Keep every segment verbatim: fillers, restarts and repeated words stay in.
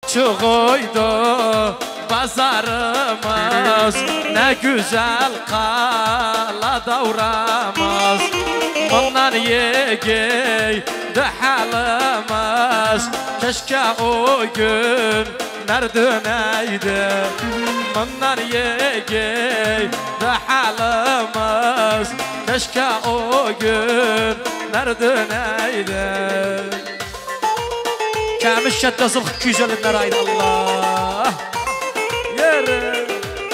Çıkıydı pazarımız, ne güzel kala davramız. Bundan yegeydi halimiz, keşke o günler döneydi. Bundan yegeydi halimiz, keşke o günler döneydi. Kamış şeddası iki yüz elli liraydı Allah. Yere.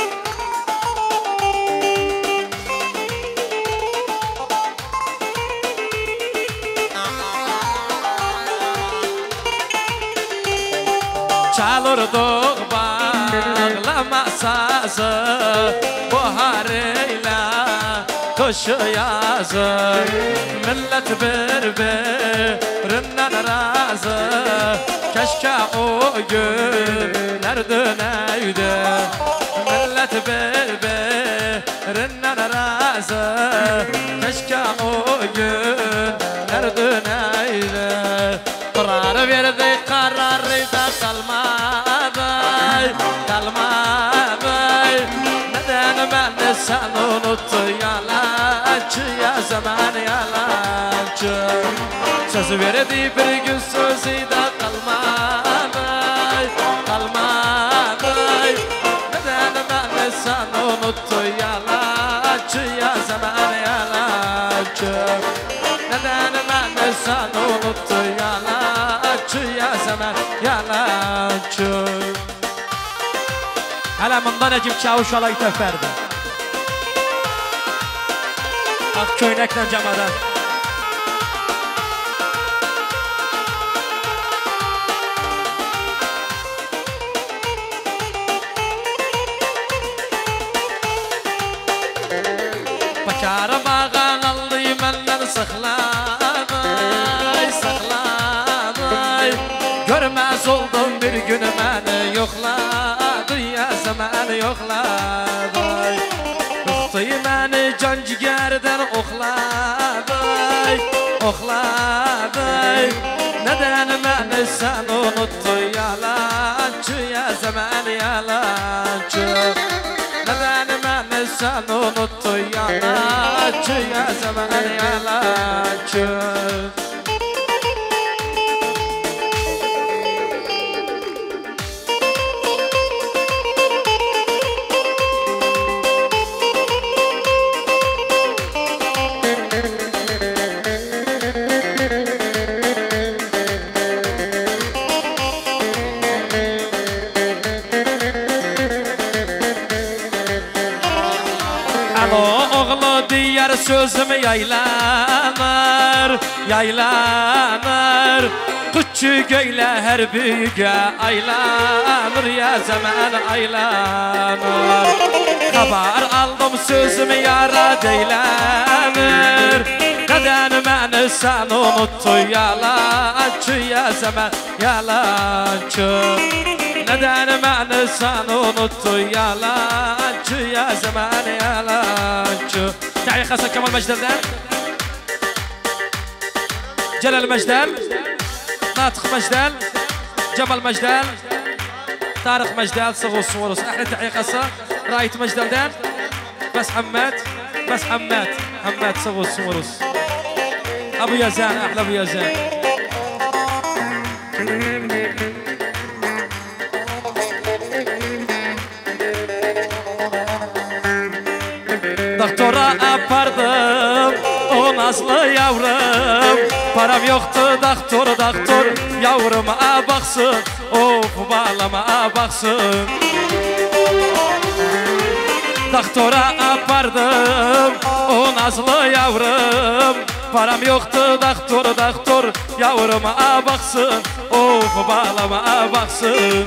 Çalırdık bağlama sazı, baharıyla kışı yazı. Millet birbirinden razı, keşke o günler döneydi. Millet birbirinden razı, keşke o günler döneydi. Karar verdi, kararı da kalmadı, kalmadı. Neden ben sen unuttu yalancı, ya zaman yalancı. Söz verdi bir gün sözü de kalmadı, kalmadı. Neden ben sen unuttu yalancı, ya zaman yalancı. Neden ben sen unuttu yalancı, ya zaman yalancı. Hala bundan Necip Çavuş alayı töferdi. Ak köynekle camadan. Bakarım ağan aldı menden sıxladı, sıxladı. Görmez oldum bir gün beni yokladı, ya zaman yokladı. Bıktı beni can ciğerden okladı, okladı. Neden beni sen unuttu yalancı, ya zaman yalancı. Neden beni sen unuttu yalancı, ya zaman yalancı. Diyar sözüm yaylanır, yaylanır. Küçük öyle her büyüge aylanır, ya zaman aylanır. Haber aldım sözüm yara deylenir. Neden beni sen unuttu yalancı, ya zaman yalancı. Neden beni sen unuttu yalancı, ya zaman yalancı. Tahiyye khasa Kemal Mecdel'den, Celal Mecdel, Natık Mecdel, Cemal Mecdel, Tarık Mecdel, Sıgı Suvarus. Ahli tahiyye khasa Raid Mecdel'den, Bas Hamad, Bas Hamad, Hamad Sıgı Suvarus. Abu Yazan, ahli Abu Yazan. Doktora apardım o nazlı yavrum. Param yoktu doktor, doktor yavruma baksın. Of bağlama baksın. Doktora apardım o nazlı yavrum. Param yoktu doktor, doktor yavruma baksın. Of bağlama baksın.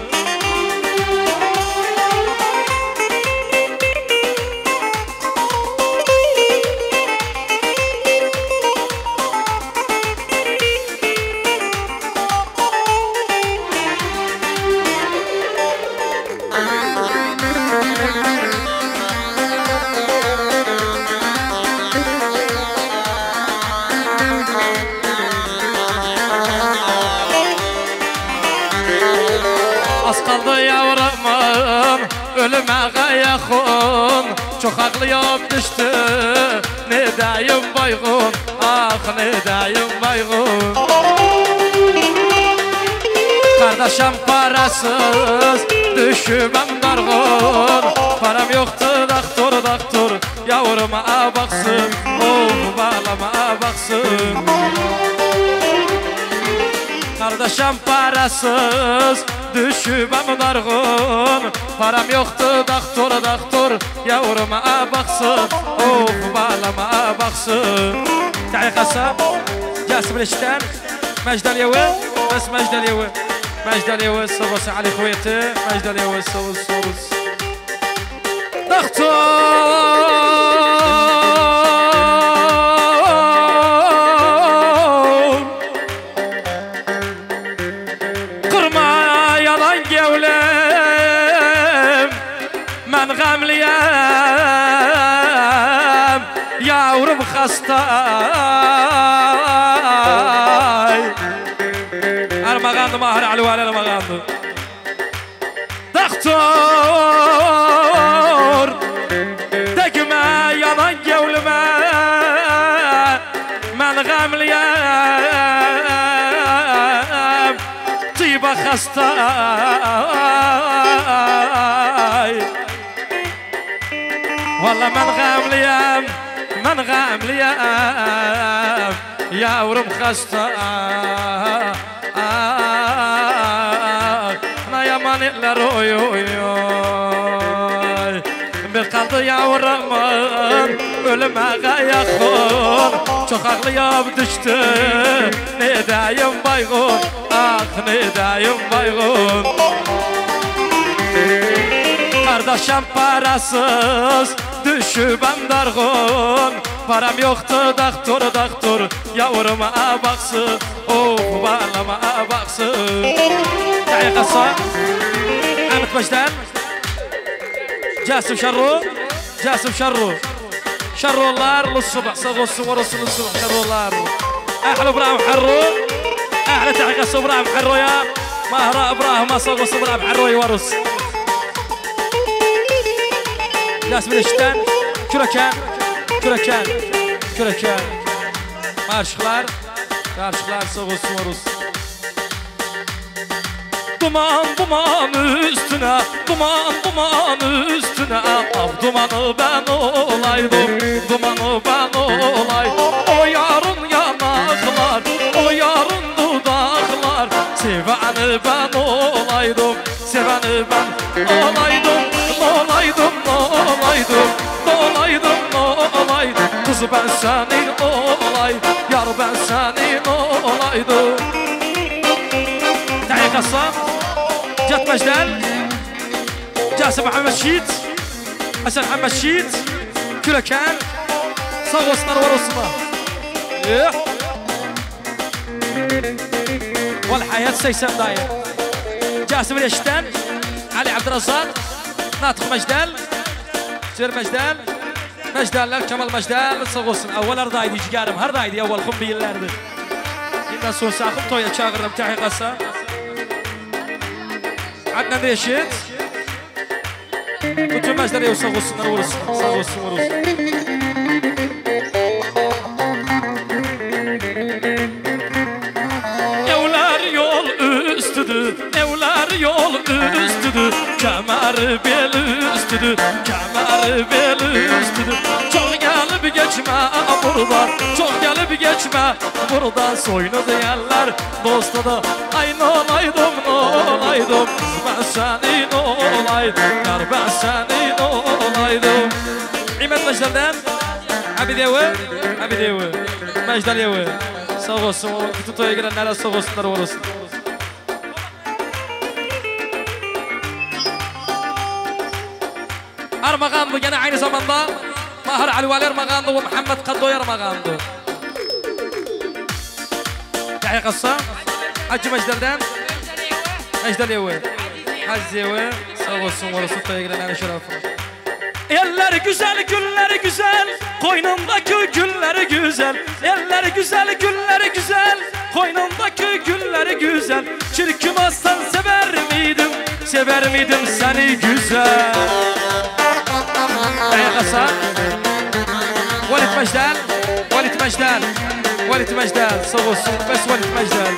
Az kaldı yavrumun ölüme yakın. Çok ağlayıp düştü ne dayım baygın. Ah ne dayım baygın. Kardeşim parasız düşmem dargın. Param yoktu doktor doktor yavruma baksın. Oh bağlama baksın. Kardeşim parasız düşmem dargın. Param yoktu doktor doktor yavruma baksın. Oh bağlama baksın. Tahikasa جاسم الاشتان مجد اليوم بس مجد اليوم مجد اليوم صوص على خويته مجد اليوم صوص صوص دكتور قرما يلان قولم من غام ليام يا ورم خستاي المغاند ماهر على الوالي المغاند دكتور دقما يضن قولما من غام ليام طيبة خستاي والله من غام ليام من غام ليام يا ورم خستاي أنا يا ماني لروي بالقلب يا ورمان ölüme yakın. Çok ağlayıp düştü ne dayım baygın. Ah ne dayım baygın. Kardeşim parasız düşübem dargın. Param yoktu doktor doktor yavruma baksın. Oh bağlama baksın. Tahikasa Ahmet Baştan جاسم شرو جاسم شرو شرو اللار للصبح صغوا الصور للصبح شرو اللار احلى ابراهيم حرو احلى تعقص ابراهيم حرو يا مهرة ابراهيم ما صغوا ابراهيم حرو يورس جاسم الاشتان كركان كركان كركان مارشخلار مارشخلار صغوا الصور Duman duman üstüne, duman duman üstüne. Ah dumanı ben olaydım, dumanı ben olaydım. O yarın yanaklar, o yarın dudaklar. Seveni ben olaydım, seveni ben olaydım. Olaydım, olaydım, olaydım, olaydım. Kız ben senin olaydım, yar ben senin olaydım. Tahikasa جات مجدال جاسم محمد شيت حسن محمد شيت كله كان صغوا صنر ورسمه والحياة سيسم داير جاسم الاشتان علي عبد الرزاق ناطق مجدال سير مجدال مجدال كمال مجدال صغوا صنر اول ارضايدي جقارم هردايدي اول خم بيلاردي إذا سو ساخم تويا شاغر بتاعي قصه عندنا ريشيت كنتو ماجدر يوصغوا السنر ورسنا صغوا السنر ورسنا Evler yol üstüdür, evler yol üstüdür. Kemer bel üstüdür, kemer bel üstüdür. Çok gelip geçme buradan, çok gelip geçme buradan. Soyunu diyenler dosta da ay ne olaydım, ne olaydım. Ben senin olaydım, yar ben senin olaydım. İmet Mecdel'den Abidevi, Abidevi Mecdel Yevi. Sağ olsun, tutuya girenlere sağ olsunlar olsun. Armağandı gene aynı zamanda Mahir Alivali Armağandı ve Muhammed Kaddoy Armağandı. Tahikasa Hacı Mecdel'den Mecdel Yevi Hacı Yevi sağ olsun olsun tutuya girenlere şerefine. Eller güzel, güller güzel, koynumdaki güller güzel. Eller güzel, güller güzel, koynumdaki güller güzel. Çirkin aslan sever miydim, sever miydim seni güzel. Dayakasa Valit Mejdal, Valit Mejdal, Valit Mejdal, sağ olsun, bes Valit Mejdal.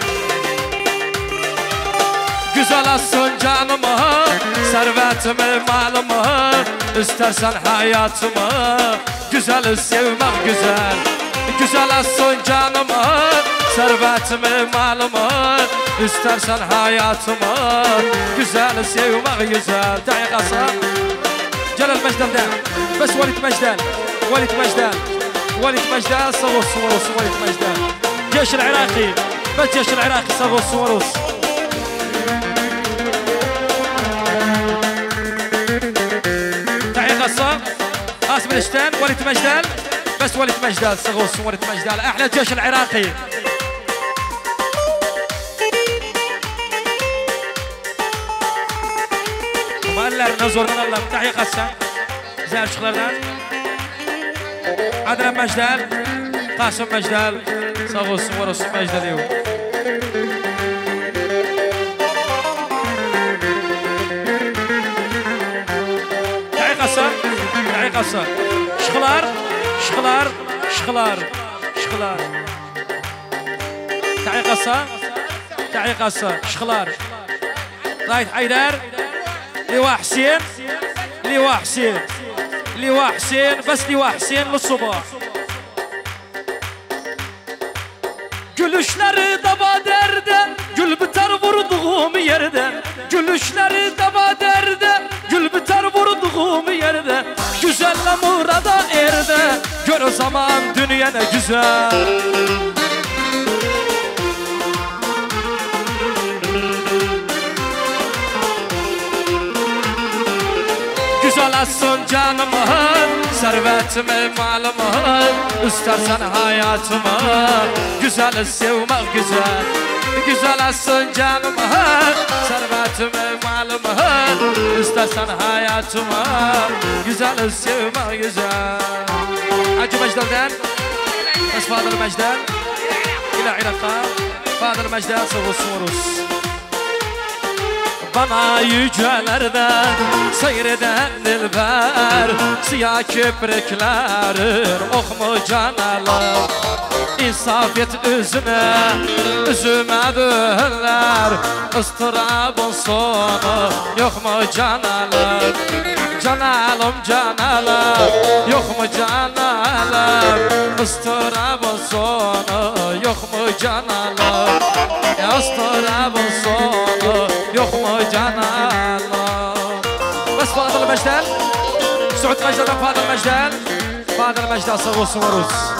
Güzel olsun canımı, servetimi, malımı, istersen hayatımı, güzeli sevmek güzel. Güzel olsun canımı, servetimi, malımı, istersen hayatımı, güzeli sevmek güzel. Dayakasa Celal Mejdal'dan, bes Valit Mejdal, Valit Mejdal, Valit Mejdal, sağ olsun, olsun Valit Mejdal. Jeş العراقي, bes Jeş العراقي, sağ olsun, olsun. قصة قاسم الاشتان وليد مجدال بس وليد مجدال صغوص وليد مجدال احلى الجيش العراقي. ومالر نزور من الله تحية قصة زار شغلنا عدنان مجدال قاسم مجدال صغوص ورس مجدال يو قصة شغلار شغلار شغلار شغلار تعي قصة تعي قصة شغلار رايت حيدر لواء حسين لواء حسين لواء حسين بس لواء حسين للصبح. Gülüşleri daba derde, gül biter vurduğum yerde. Gülüşleri daba derde, gül biter vurduğum yerde. Güzelle murada erde, gör o zaman dünya ne güzel. Güzel olsun canımı, servetimi, malımı, istersen hayatımı, güzel sevmek güzel. Güzel olsun canımı, servetimi, malımı, istersen hayatımı, güzel sevmek güzel. Hacı Mejdal'dan, bes Fadıl Mejdal, ila Irak'a, Fadıl Mejdal savursun. Bana yücelerden seyreden dilber, siyah köprüklerin ok mu canalım. İnsaf et üzüme, üzüme döller, ıstırabın sonu yok mu canalım. Canalım canalım, yok mu canalım, ıstırabın sonu yok mu canalım. Istırabın sonu yok mu canalım. Bes Fadıl Mejdal, Suud Mejdal'dan Fadıl Mejdal, Fadıl Mejdal sağ olsun.